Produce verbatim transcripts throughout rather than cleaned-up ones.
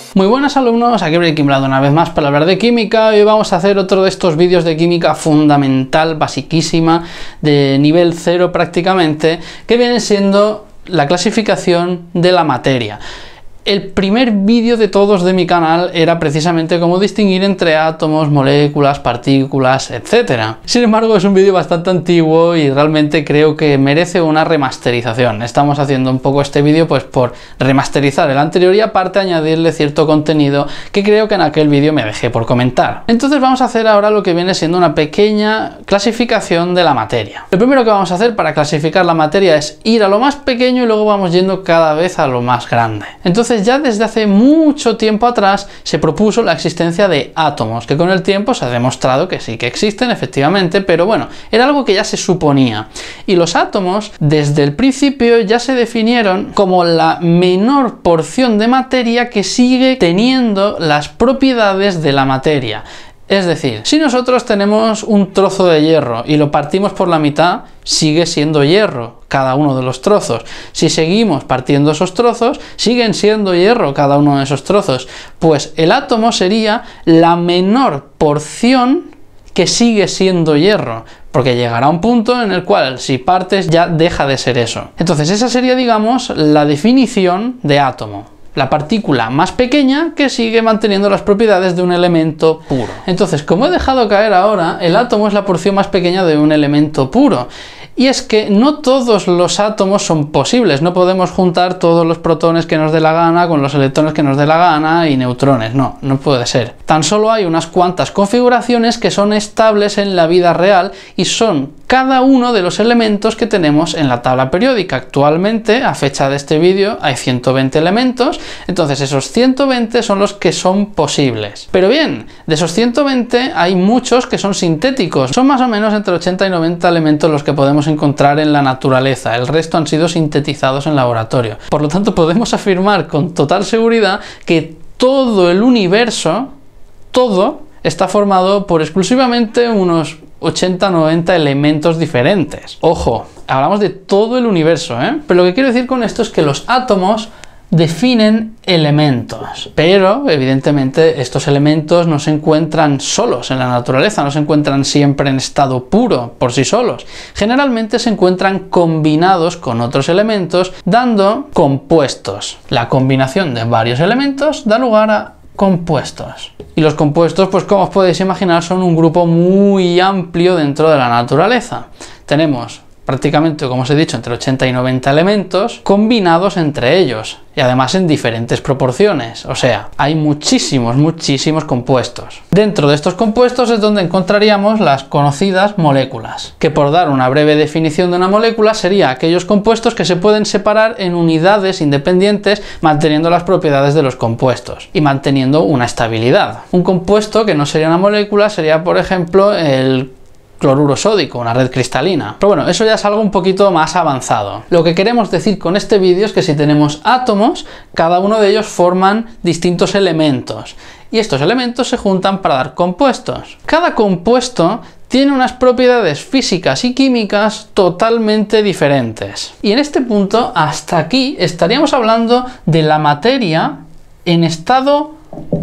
Muy buenas alumnos, aquí Breaking Bad una vez más para hablar de química. Hoy vamos a hacer otro de estos vídeos de química fundamental, basiquísima, de nivel cero prácticamente, que viene siendo la clasificación de la materia. El primer vídeo de todos de mi canal era precisamente cómo distinguir entre átomos, moléculas, partículas, etcétera. Sin embargo, es un vídeo bastante antiguo y realmente creo que merece una remasterización. Estamos haciendo un poco este vídeo pues por remasterizar el anterior y aparte añadirle cierto contenido que creo que en aquel vídeo me dejé por comentar. Entonces vamos a hacer ahora lo que viene siendo una pequeña clasificación de la materia. Lo primero que vamos a hacer para clasificar la materia es ir a lo más pequeño y luego vamos yendo cada vez a lo más grande. Entonces ya desde hace mucho tiempo atrás se propuso la existencia de átomos, que con el tiempo se ha demostrado que sí que existen efectivamente, pero bueno, era algo que ya se suponía. Y los átomos desde el principio ya se definieron como la menor porción de materia que sigue teniendo las propiedades de la materia. Es decir, si nosotros tenemos un trozo de hierro y lo partimos por la mitad, sigue siendo hierro cada uno de los trozos. Si seguimos partiendo esos trozos, siguen siendo hierro cada uno de esos trozos. Pues el átomo sería la menor porción que sigue siendo hierro, porque llegará un punto en el cual si partes ya deja de ser eso. Entonces esa sería, digamos, la definición de átomo. La partícula más pequeña que sigue manteniendo las propiedades de un elemento puro. Entonces, como he dejado caer ahora, el átomo es la porción más pequeña de un elemento puro. Y es que no todos los átomos son posibles, no podemos juntar todos los protones que nos dé la gana con los electrones que nos dé la gana y neutrones, no, no puede ser. Tan solo hay unas cuantas configuraciones que son estables en la vida real y son cada uno de los elementos que tenemos en la tabla periódica. Actualmente, a fecha de este vídeo, hay ciento veinte elementos, entonces esos ciento veinte son los que son posibles. Pero bien, de esos ciento veinte hay muchos que son sintéticos, son más o menos entre ochenta y noventa elementos los que podemos encontrar en la naturaleza, el resto han sido sintetizados en laboratorio. Por lo tanto, podemos afirmar con total seguridad que todo el universo, todo, está formado por exclusivamente unos ochenta a noventa elementos diferentes. Ojo, hablamos de todo el universo, ¿eh? Pero lo que quiero decir con esto es que los átomos definen elementos, pero evidentemente estos elementos no se encuentran solos en la naturaleza, no se encuentran siempre en estado puro por sí solos. Generalmente se encuentran combinados con otros elementos, dando compuestos. La combinación de varios elementos da lugar a compuestos. Y los compuestos, pues como os podéis imaginar, son un grupo muy amplio dentro de la naturaleza. Tenemos prácticamente, como os he dicho, entre ochenta y noventa elementos combinados entre ellos y además en diferentes proporciones, o sea, hay muchísimos, muchísimos compuestos. Dentro de estos compuestos es donde encontraríamos las conocidas moléculas, que por dar una breve definición de una molécula sería aquellos compuestos que se pueden separar en unidades independientes manteniendo las propiedades de los compuestos y manteniendo una estabilidad. Un compuesto que no sería una molécula sería, por ejemplo, el cloruro sódico, una red cristalina. Pero bueno, eso ya es algo un poquito más avanzado. Lo que queremos decir con este vídeo es que si tenemos átomos, cada uno de ellos forman distintos elementos. Y estos elementos se juntan para dar compuestos. Cada compuesto tiene unas propiedades físicas y químicas totalmente diferentes. Y en este punto, hasta aquí, estaríamos hablando de la materia en estado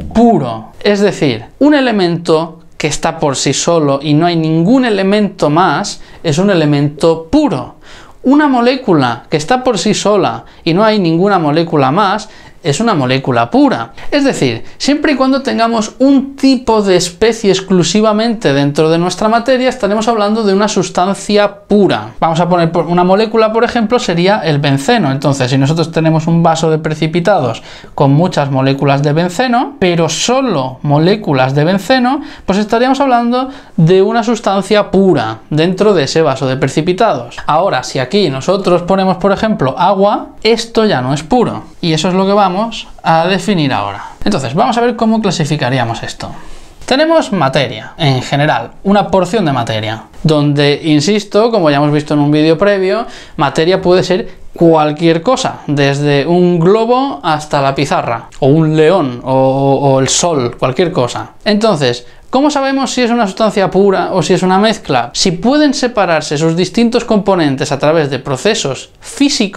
puro. Es decir, un elemento que está por sí solo y no hay ningún elemento más, es un elemento puro. Una molécula que está por sí sola y no hay ninguna molécula más, es una molécula pura. Es decir, siempre y cuando tengamos un tipo de especie exclusivamente dentro de nuestra materia, estaremos hablando de una sustancia pura. Vamos a poner una molécula, por ejemplo, sería el benceno. Entonces, si nosotros tenemos un vaso de precipitados con muchas moléculas de benceno, pero solo moléculas de benceno, pues estaríamos hablando de una sustancia pura dentro de ese vaso de precipitados. Ahora, si aquí nosotros ponemos, por ejemplo, agua, esto ya no es puro. Y eso es lo que vamos a definir ahora. Entonces, vamos a ver cómo clasificaríamos esto. Tenemos materia, en general, una porción de materia, donde, insisto, como ya hemos visto en un vídeo previo, materia puede ser cualquier cosa, desde un globo hasta la pizarra, o un león, o, o el sol, cualquier cosa. Entonces, ¿cómo sabemos si es una sustancia pura o si es una mezcla? Si pueden separarse sus distintos componentes a través de procesos físicos,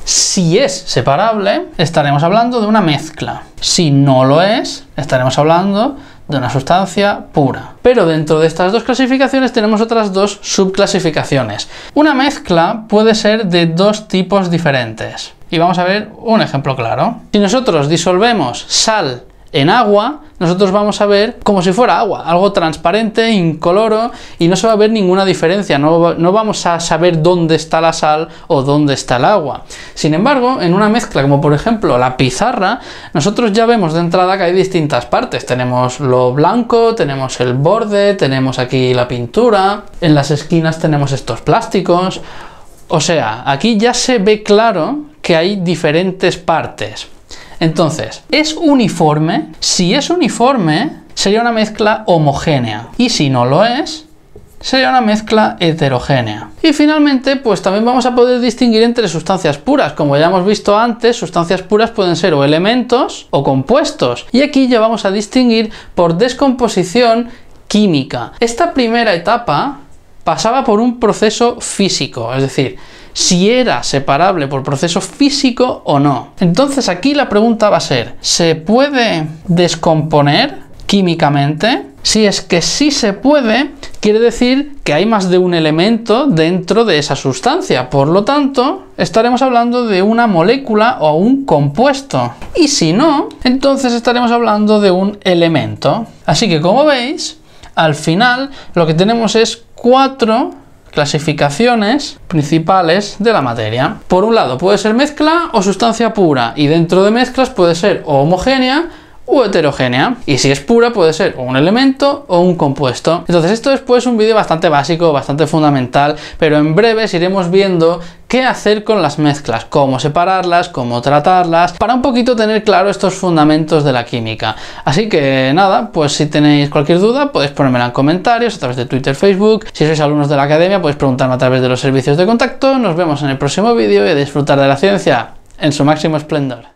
Si es separable, estaremos hablando de una mezcla. Si no lo es, estaremos hablando de una sustancia pura. Pero dentro de estas dos clasificaciones tenemos otras dos subclasificaciones. Una mezcla puede ser de dos tipos diferentes. Y vamos a ver un ejemplo claro. Si nosotros disolvemos sal en agua, nosotros vamos a ver como si fuera agua, algo transparente, incoloro, y no se va a ver ninguna diferencia, no, no vamos a saber dónde está la sal o dónde está el agua. Sin embargo, en una mezcla como por ejemplo la pizarra, nosotros ya vemos de entrada que hay distintas partes. Tenemos lo blanco, tenemos el borde, tenemos aquí la pintura, en las esquinas tenemos estos plásticos. O sea, aquí ya se ve claro que hay diferentes partes. Entonces, ¿es uniforme? Si es uniforme, sería una mezcla homogénea. Y si no lo es, sería una mezcla heterogénea. Y finalmente, pues también vamos a poder distinguir entre sustancias puras. Como ya hemos visto antes, sustancias puras pueden ser o elementos o compuestos. Y aquí ya vamos a distinguir por descomposición química. Esta primera etapa pasaba por un proceso físico, es decir, si era separable por proceso físico o no. Entonces aquí la pregunta va a ser, ¿se puede descomponer químicamente? Si es que sí se puede, quiere decir que hay más de un elemento dentro de esa sustancia. Por lo tanto, estaremos hablando de una molécula o un compuesto. Y si no, entonces estaremos hablando de un elemento. Así que como veis, al final lo que tenemos es cuatro clasificaciones principales de la materia. Por un lado puede ser mezcla o sustancia pura, y dentro de mezclas puede ser o homogénea u heterogénea, y si es pura puede ser o un elemento o un compuesto. Entonces esto es pues un vídeo bastante básico, bastante fundamental, pero en breves iremos viendo qué hacer con las mezclas, cómo separarlas, cómo tratarlas, para un poquito tener claro estos fundamentos de la química. Así que nada, pues si tenéis cualquier duda podéis ponérmela en comentarios a través de Twitter, Facebook. Si sois alumnos de la academia podéis preguntarme a través de los servicios de contacto. Nos vemos en el próximo vídeo y a disfrutar de la ciencia en su máximo esplendor.